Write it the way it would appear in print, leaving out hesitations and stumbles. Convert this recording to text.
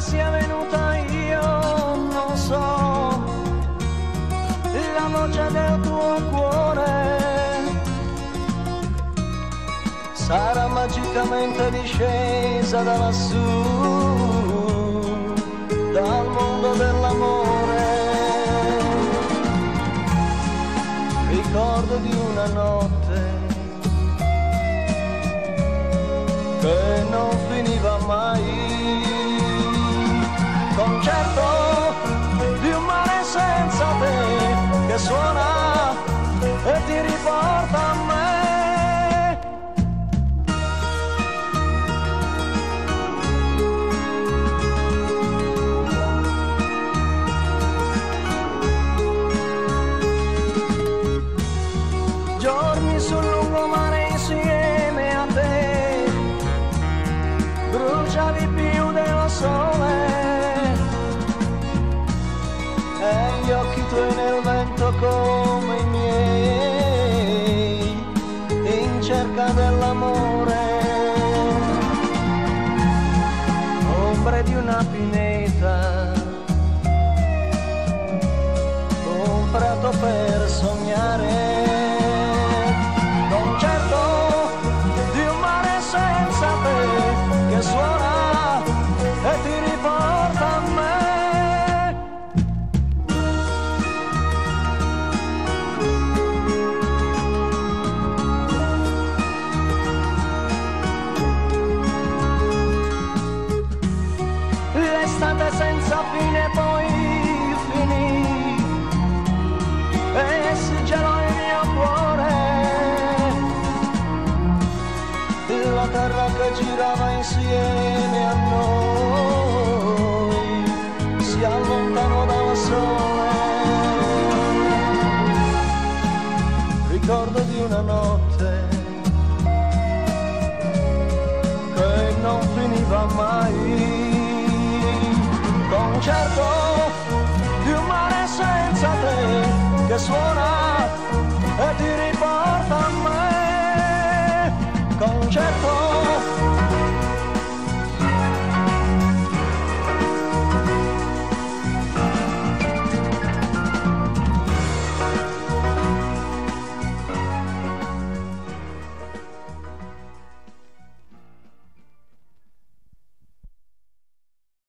sia venuta io non so, la voce del tuo cuore sarà magicamente discesa da lassù, dal mondo dell'amore. Ricordo di una notte che non finiva mai, concerto di un mare senza te che suona e ti riporta a me. Giorni sul lungomare insieme a te, bruciavi più dello sole e gli occhi tuoi nel vento come i miei, in cerca dell'amore. Ombre di una pineta, un prato per sognare, concerto di un mare senza te che suona e ti riporta a me. L'estate senza fine poi finì e si gelò il mio cuore. La terra che girava insieme a noi si allontanò dal sole. Ricordo di una notte che non finiva mai, concerto di un mare senza te che suona